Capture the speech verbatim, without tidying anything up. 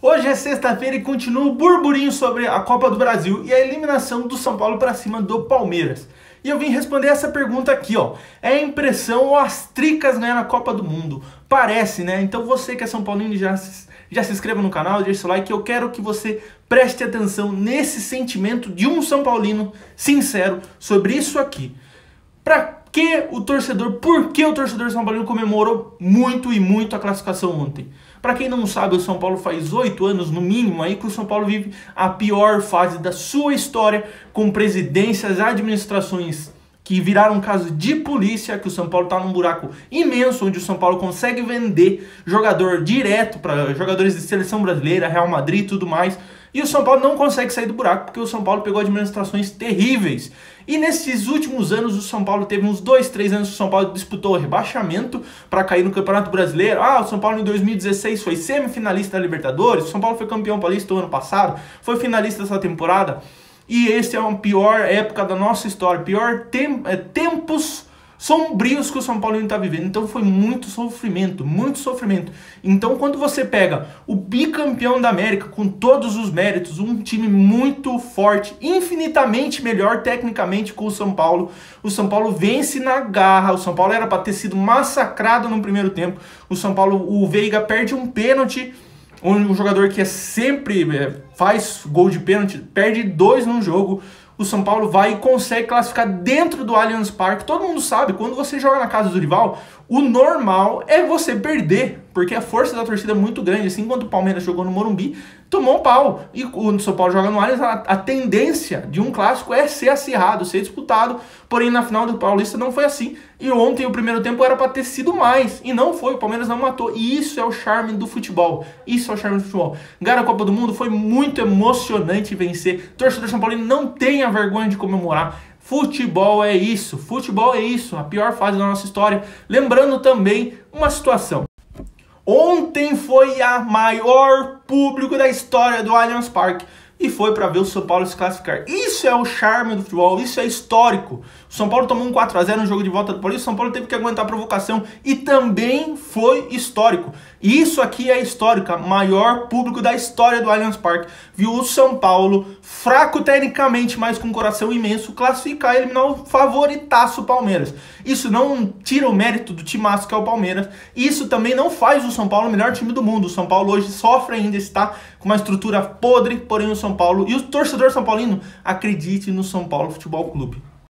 Hoje é sexta-feira e continua o burburinho sobre a Copa do Brasil e a eliminação do São Paulo para cima do Palmeiras. E eu vim responder essa pergunta aqui, ó. É impressão ou as tricas ganham a Copa do Mundo? Parece, né? Então você que é São Paulino já se, já se inscreva no canal, deixa seu like. Eu quero que você preste atenção nesse sentimento de um São Paulino sincero sobre isso aqui. Pra que o torcedor, por que o torcedor São Paulino comemorou muito e muito a classificação ontem? Para quem não sabe, o São Paulo faz oito anos, no mínimo, aí que o São Paulo vive a pior fase da sua história, com presidências, administrações que viraram caso de polícia, que o São Paulo está num buraco imenso, onde o São Paulo consegue vender jogador direto para jogadores de seleção brasileira, Real Madrid e tudo mais, e o São Paulo não consegue sair do buraco, porque o São Paulo pegou administrações terríveis. E nesses últimos anos, o São Paulo teve uns dois, três anos que o São Paulo disputou o rebaixamento para cair no Campeonato Brasileiro. Ah, o São Paulo em dois mil e dezesseis foi semifinalista da Libertadores, o São Paulo foi campeão paulista o ano passado, foi finalista dessa temporada. E esse é a pior época da nossa história, pior tem, é, tempos sombrios que o São Paulo está vivendo. Então foi muito sofrimento, muito sofrimento. Então quando você pega o bicampeão da América com todos os méritos, um time muito forte, infinitamente melhor tecnicamente que o São Paulo, o São Paulo vence na garra. O São Paulo era para ter sido massacrado no primeiro tempo. O São Paulo, o Veiga perde um pênalti, um jogador que é sempre é, faz gol de pênalti, perde dois num jogo. O São Paulo vai e consegue classificar dentro do Allianz Parque. Todo mundo sabe, quando você joga na casa do rival, o normal é você perder, porque a força da torcida é muito grande. Assim, quando o Palmeiras jogou no Morumbi, tomou um pau. E o São Paulo joga no Allianz, a, a tendência de um clássico é ser acirrado, ser disputado. Porém, na final do Paulista não foi assim. E ontem, o primeiro tempo, era para ter sido mais. E não foi, o Palmeiras não matou. E isso é o charme do futebol. Isso é o charme do futebol. Ganhar a Copa do Mundo foi muito emocionante vencer. O torcedor São Paulino não tenha vergonha de comemorar. Futebol é isso, futebol é isso, a pior fase da nossa história. Lembrando também uma situação. Ontem foi a maior público da história do Allianz Parque e foi para ver o São Paulo se classificar. Isso é o charme do futebol, isso é histórico. O São Paulo tomou um quatro a zero no jogo de volta do Paulista, o São Paulo teve que aguentar a provocação e também foi histórico. Isso aqui é histórico, o maior público da história do Allianz Parque. Viu o São Paulo, fraco tecnicamente, mas com um coração imenso, classificar e eliminar o favoritaço Palmeiras. Isso não tira o mérito do timaço que é o Palmeiras. Isso também não faz o São Paulo o melhor time do mundo. O São Paulo hoje sofre ainda, está com uma estrutura podre, porém o São Paulo e o torcedor São Paulino acredite no São Paulo Futebol Clube.